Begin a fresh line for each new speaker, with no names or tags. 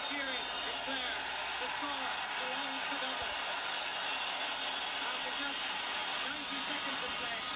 cheering is clear. The score belongs to Dublin. After just 90 seconds of play.